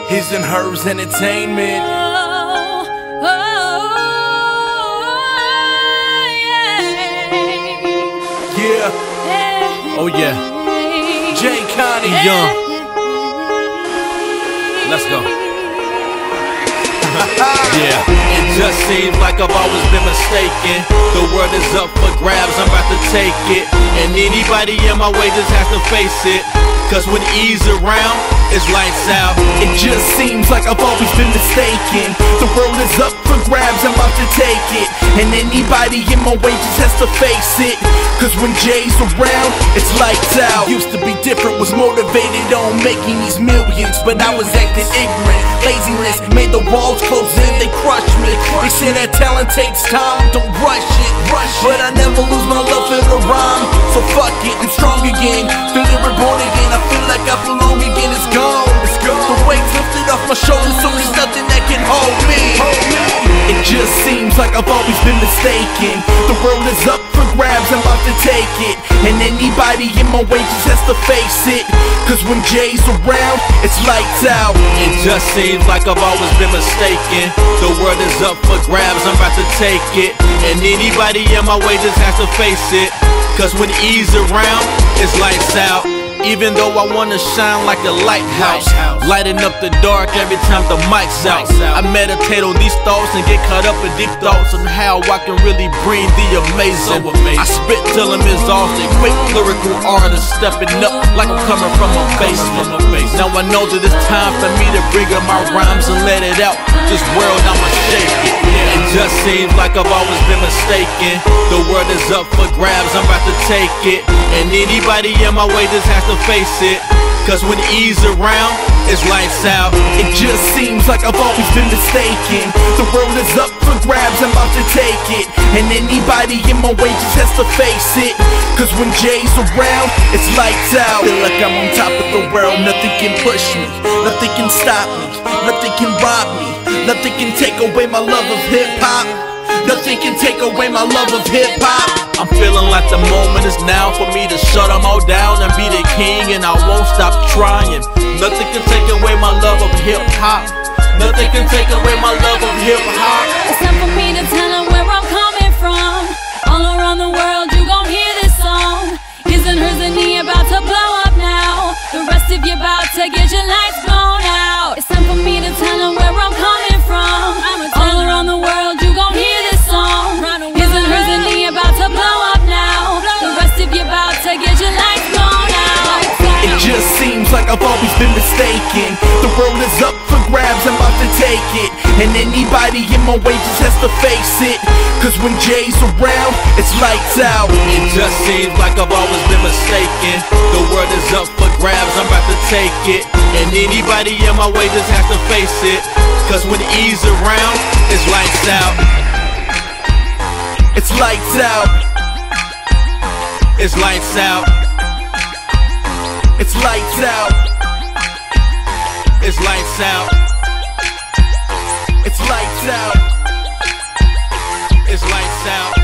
His and Hers Entertainment. Yeah. Oh yeah. J-Konic. Young. Let's go. Yeah. It just seems like I've always been mistaken. The world is up for grabs, I'm about to take it. And anybody in my way just has to face it. Cause when E's around, it's lights out. It just seems like I've always been mistaken. The world is up for grabs, I'm about to take it. And anybody in my way just has to face it. Cause when J's around, it's lights out. Used to be different, was motivated on making these millions, but I was acting ignorant. Laziness made the walls close in, they crushed me. They say that talent takes time, don't rush it. But I never lose my love for the rhyme. So fuck it, I'm strong again. Feeling reborn again, I feel like I belong again. It's gone. The weight's lifted off my shoulders, so there's nothing that can hold me. It just seems like I've always been mistaken. The world is up for grabs, I'm about to take it. And anybody in my way just has to face it. Cause when J's around, it's lights out. It just seems like I've always been mistaken. The world is up for grabs, I'm about to take it. And anybody in my way just has to face it. Cause when E's around, it's lights out. Even though I wanna shine like a lighthouse, lighting up the dark every time the mic's out. I meditate on these thoughts and get caught up in deep thoughts on how I can really bring the amazing. I spit till I'm exhausted, quick lyrical artist, stepping up like I'm coming from a basement. Now I know that it's time for me to bring up my rhymes and let it out. This world, I'ma shake it. It just seems like I've always been mistaken. The world is up for grabs, I'm about to take it. And anybody in my way just has to face it. Cause when E's around, it's lights out. It just seems like I've always been mistaken. The world is up for grabs, I'm about to take it. And anybody in my way just has to face it. Cause when J's around, it's lights out. Feel like I'm on top of the world, nothing can push me, nothing can stop me, nothing can rob me, nothing can take away my love of hip-hop. Nothing can take away my love of hip-hop. I'm feeling like the moment is now for me to shut them all down and be the king, and I won't stop trying. Nothing can take away my love of hip-hop. Nothing can take away my love of hip-hop. It's time for me to tell them where I'm coming from. All around the world you gon' hear this song. His and hers and he about to blow up now. The rest of you about to get your lights blown out. It's time for me to tell them where I'm coming from. All around the world you gon' hear this song. His and hers and he about to blow up now. The rest of you about to get your lights blown out. It just seems like I've always been mistaken. The world is up for grabs, I'm about to take it. And anybody in my way just has to face it. Cause when J's around, it's lights out. It just seems like I've always been mistaken. The world is up for grabs, I'm about to take it. And anybody in my way just has to face it. Cause when E's around, it's lights out. It's lights out. It's lights out. It's lights out. It's lights out. It's lights out. It's lights out.